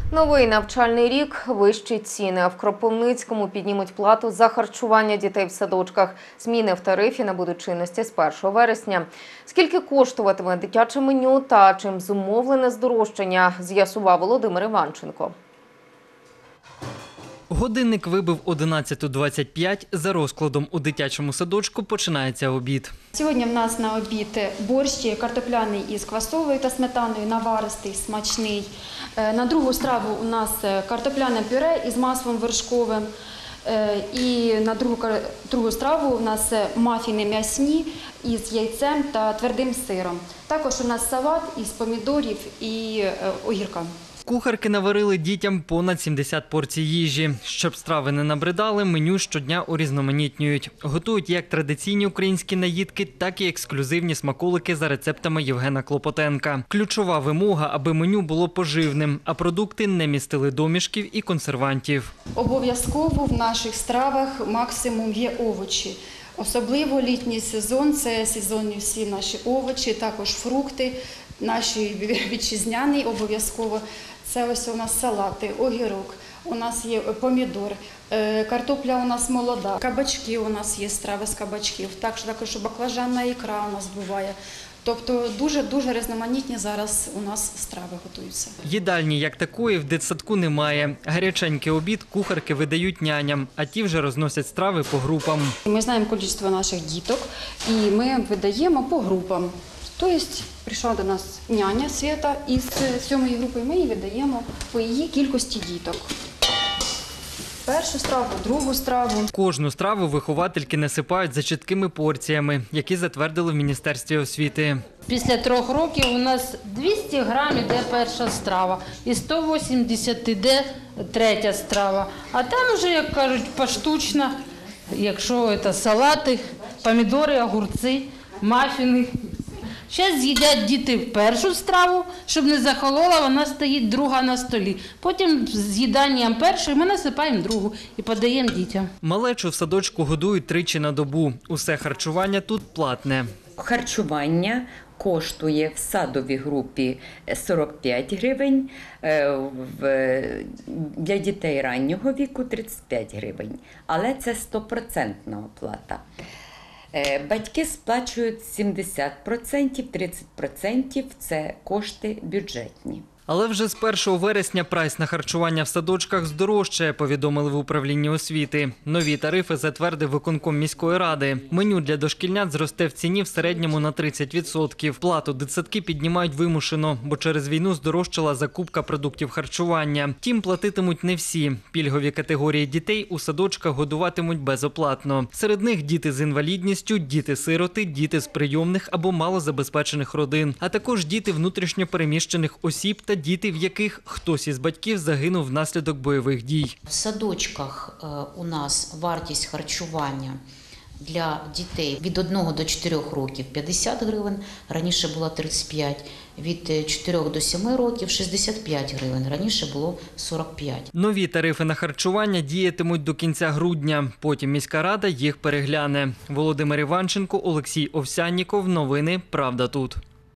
Новий навчальний рік – вищі ціни. В Кропивницькому піднімуть плату за харчування дітей в садочках. Зміни в тарифі набудуть чинності з 1 вересня. Скільки коштуватиме дитяче меню та чим зумовлене здорожчання, з'ясував Володимир Іванченко. Годинник вибив 11:25. За розкладом у дитячому садочку починається обід. Сьогодні в нас на обід борщ картопляний із квасолею та сметаною, наваристий, смачний. На другу страву у нас картопляне пюре із маслом вершковим. І на другу страву у нас мафіни м'ясні із яйцем та твердим сиром. Також у нас салат із помідорів і огірка. Кухарки наварили дітям понад 70 порцій їжі. Щоб страви не набридали, меню щодня урізноманітнюють. Готують як традиційні українські наїдки, так і ексклюзивні смаколики за рецептами Євгена Клопотенка. Ключова вимога, аби меню було поживним, а продукти не містили домішків і консервантів. Обов'язково в наших стравах максимум є овочі. Особливо літній сезон – це сезонні всі наші овочі, також фрукти, наші вітчизняні обов'язково. Це ось у нас салати, огірок, у нас є помідор, картопля у нас молода, кабачки у нас є, страви з кабачків, також баклажанна ікра у нас буває. Тобто дуже різноманітні зараз у нас страви готуються. Їдальні як такої в дитсадку немає. Гаряченький обід кухарки видають няням, а ті вже розносять страви по групам. Ми знаємо кількість наших діток і ми видаємо по групам. Тобто прийшла до нас няня Свята із 7-ї групи, ми її видаємо по її кількості діток. Першу страву, другу страву. Кожну страву виховательки насипають за чіткими порціями, які затвердили в Міністерстві освіти. Після 3 років у нас 200 грам іде перша страва і 180 іде третя страва. А там вже, як кажуть, поштучно, якщо це салати, помідори, огурці, мафіни. Зараз з'їдять діти першу страву, щоб не захолола, вона стоїть друга на столі. Потім з їданням першої ми насипаємо другу і подаємо дітям. Малечу в садочку годують тричі на добу. Усе харчування тут платне. Харчування коштує в садовій групі 45 гривень, для дітей раннього віку 35 гривень. Але це 100% оплата. Батьки сплачують 70%, 30% – це кошти бюджетні. Але вже з 1 вересня прайс на харчування в садочках здорожчає, повідомили в управлінні освіти. Нові тарифи затвердив виконком міської ради. Меню для дошкільнят зросте в ціні в середньому на 30%. Плату дитсадки піднімають вимушено, бо через війну здорожчала закупка продуктів харчування. Втім, платитимуть не всі. Пільгові категорії дітей у садочках годуватимуть безоплатно. Серед них діти з інвалідністю, діти-сироти, діти з прийомних або малозабезпечених родин, а також діти внутрішньо переміщених осіб та діти, в яких хтось із батьків загинув внаслідок бойових дій. В садочках у нас вартість харчування для дітей від 1 до 4 років 50 гривень, раніше було 35, від 4 до 7 років 65 гривень, раніше було 45. Нові тарифи на харчування діятимуть до кінця грудня, потім міська рада їх перегляне. Володимир Іванченко, Олексій Овсянніков. Новини «Правда тут».